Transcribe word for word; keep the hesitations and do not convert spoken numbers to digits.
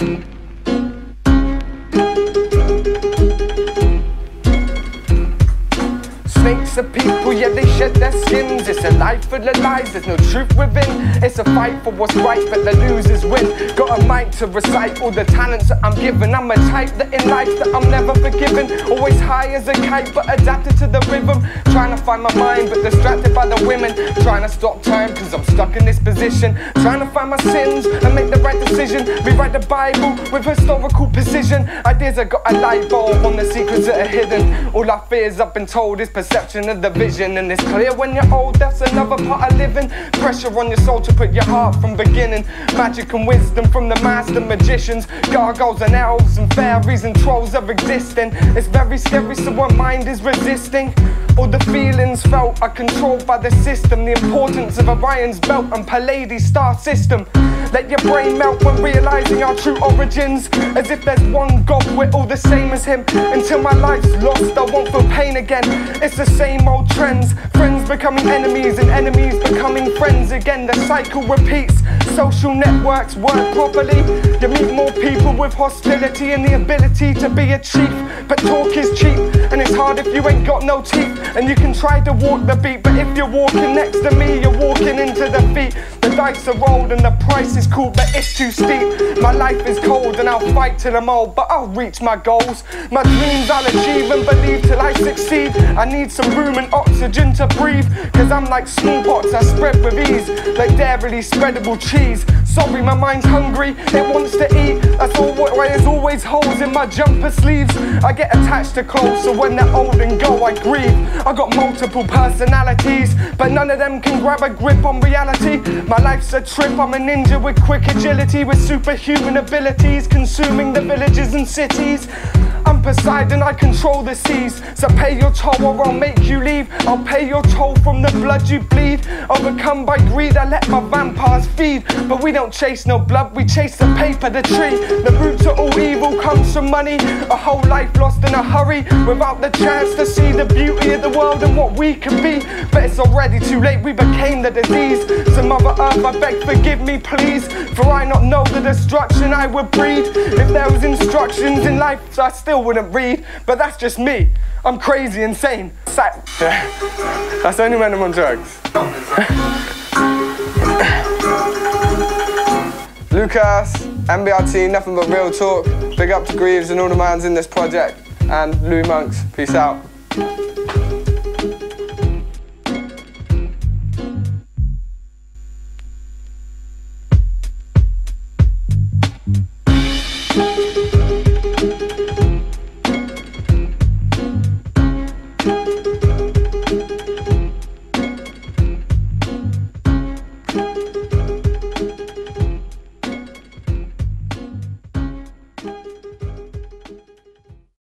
Snakes are people, yeah, they shed their skins. It's a life full of lies, there's no truth within. It's a fight for what's right, but the losers win. Got a mic to recite all the talents that I'm given. I'm a type that in life that I'm never forgiven. Always high as a kite, but adapted to the rhythm. Trying to find my mind, but distracted by the women. Trying to stop time, cause I'm stuck in this position. Trying to find my sins and make the right decision. Rewrite the Bible with historical precision. Ideas have got a light bulb on the secrets that are hidden. All our fears I've been told is perception of the vision. And it's clear when you're old, that's another part of living. Pressure on your soul to put your heart from beginning. Magic and wisdom from the master magicians. Gargoyles and elves and fairies and trolls are existing. It's very scary, so our mind is resisting. All the feelings felt are controlled by the system. The importance of Orion's belt and Pleiades star system. Let your brain melt when realizing our true origins. As if there's one God, we're all the same as him. Until my life's lost, I won't feel pain again. It's the same old trends. Friends becoming enemies and enemies becoming friends again. The cycle repeats. Social networks work properly. You meet more people with hostility and the ability to be a chief. But talk is cheap, and it's hard if you ain't got no teeth. And you can try to walk the beat, but if you're walking next to me, you're walking into defeat. The dice are rolled and the price is cool, but it's too steep. My life is cold and I'll fight till I'm old, but I'll reach my goals. My dreams I'll achieve and believe till I succeed. I need some room and oxygen to breathe, cause I'm like smallpox, I spread with ease, like dairily spreadable cheese. Sorry, my mind's hungry, it wants to eat. That's all why there's always holes in my jumper sleeves. I get attached to clothes, so when they're old and go, I grieve. I got multiple personalities, but none of them can grab a grip on reality. My life's a trip, I'm a ninja with quick agility, with superhuman abilities, consuming the villages and cities. I'm Poseidon, I control the seas. So pay your toll or I'll make you leave. I'll pay your toll from the blood you bleed. Overcome by greed, I let my vampires feed. But we don't chase no blood, we chase the paper, the tree. The root to all evil comes from money. A whole life lost in a hurry, without the chance to see the beauty of the world and what we can be. But it's already too late, we became the disease. So Mother Earth, I beg forgive me please, for I not know the destruction I would breed. If there was instructions in life, so I still wouldn't read. But that's just me, I'm crazy, insane. That's only when I'm on drugs. Lucurse, N B R T, nothing but real talk. Big up to Greaves and all the mans in this project. And Louis Monks, peace out.